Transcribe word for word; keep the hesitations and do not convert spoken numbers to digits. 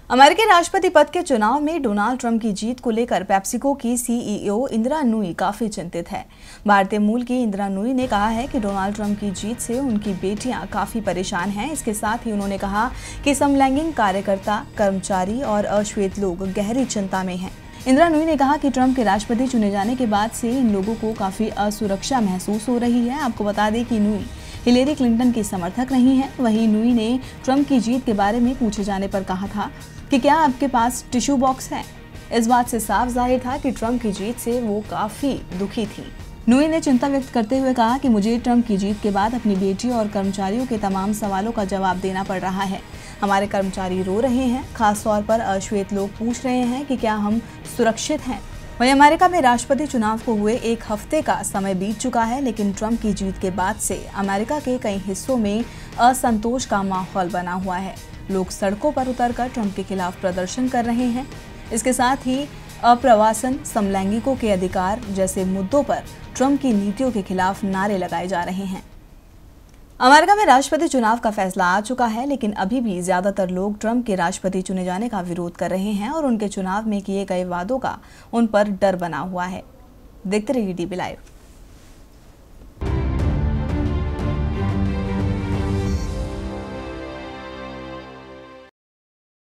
अमेरिकी राष्ट्रपति पद के चुनाव में डोनाल्ड ट्रंप की जीत को लेकर पेप्सिको की सीईओ इंदिरा नुई काफी चिंतित है। भारतीय मूल की इंदिरा नुई ने कहा है कि डोनाल्ड ट्रंप की जीत से उनकी बेटियां काफी परेशान हैं। इसके साथ ही उन्होंने कहा कि समलैंगिक कार्यकर्ता, कर्मचारी और अश्वेत लोग गहरी चिंता में हैं। इंदिरा नुई ने कहा कि ट्रंप के राष्ट्रपति चुने जाने के बाद से इन लोगों को काफी असुरक्षा महसूस हो रही है। आपको बता दें कि नुई हिलेरी क्लिंटन की समर्थक नहीं है। वहीं नुई ने ट्रंप की जीत के बारे में पूछे जाने पर कहा था कि क्या आपके पास टिश्यू बॉक्स है। इस बात से साफ जाहिर था कि ट्रंप की जीत से वो काफी दुखी थी। नुई ने चिंता व्यक्त करते हुए कहा कि मुझे ट्रंप की जीत के बाद अपनी बेटी और कर्मचारियों के तमाम सवालों का जवाब देना पड़ रहा है। हमारे कर्मचारी रो रहे हैं, खासतौर पर अश्वेत लोग पूछ रहे हैं कि क्या हम सुरक्षित हैं। वहीं अमेरिका में राष्ट्रपति चुनाव को हुए एक हफ्ते का समय बीत चुका है, लेकिन ट्रंप की जीत के बाद से अमेरिका के कई हिस्सों में असंतोष का माहौल बना हुआ है। लोग सड़कों पर उतरकर ट्रंप के खिलाफ प्रदर्शन कर रहे हैं। इसके साथ ही अप्रवासन, समलैंगिकों के अधिकार जैसे मुद्दों पर ट्रंप की नीतियों के खिलाफ नारे लगाए जा रहे हैं। अमेरिका में राष्ट्रपति चुनाव का फैसला आ चुका है, लेकिन अभी भी ज्यादातर लोग ट्रंप के राष्ट्रपति चुने जाने का विरोध कर रहे हैं और उनके चुनाव में किए गए वादों का उन पर डर बना हुआ है। देखते रहिए डीबी लाइव।